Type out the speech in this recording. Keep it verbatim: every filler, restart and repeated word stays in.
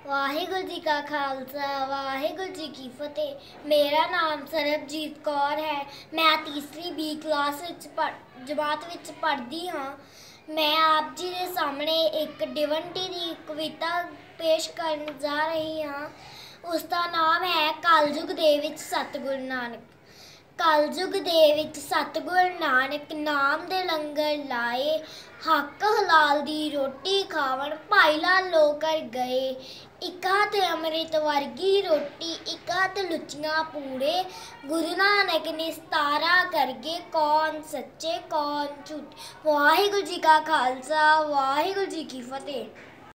ਵਾਹਿਗੁਰੂ ਜੀ ਕਾ ਖਾਲਸਾ ਵਾਹਿਗੁਰੂ ਜੀ ਕੀ ਫਤਿਹ। ਮੇਰਾ ਨਾਮ ਸਰਬਜੀਤ ਕੌਰ ਹੈ। ਮੈਂ ਤੀਸਰੀ ਬੀ ਕਲਾਸ ਵਿੱਚ ਪੜ੍ਹ ਜਮਾਤ ਵਿੱਚ ਪੜ੍ਹਦੀ ਹਾਂ। ਮੈਂ ਆਪ ਜੀ ਦੇ ਸਾਹਮਣੇ ਇੱਕ ਡਿਵੰਟੀ ਦੀ ਕਵਿਤਾ ਪੇਸ਼ ਕਰਨ ਜਾ ਰਹੀ ਹਾਂ। ਉਸ ਦਾ ਨਾਮ ਹੈ ਕਲਯੁਗ ਦੇ ਵਿੱਚ ਸਤਿਗੁਰੂ ਨਾਨਕ। ਕਲਯੁਗ ਦੇ ਵਿੱਚ ਸਤਿਗੁਰੂ ਨਾਨਕ ਨਾਮ ਦੇ ਲੰਗਰ ਲਾਏ, ਹੱਕ ਹਲਾਲ ਦੀ ਰੋਟੀ ਖਾਵਣ ਭਾਈ ਲਾਲੋ ਕਰ ਗਏ। ਇੱਕ ਹੱਥ ਅੰਮ੍ਰਿਤ ਵਰਗੀ ਰੋਟੀ, ਇੱਕ ਹੱਥ ਲੁੱਚੀਆਂ ਪੂੜੇ, ਗੁਰੂ ਨਾਨਕ ਨਿਸਤਾਰਾ ਕਰਗੇ ਕੌਣ ਸੱਚੇ ਕੌਣ ਝੂਠੇ। ਵਾਹਿਗੁਰੂ ਜੀ ਕਾ ਖਾਲਸਾ ਵਾਹਿਗੁਰੂ ਜੀ ਕੀ ਫਤਿਹ।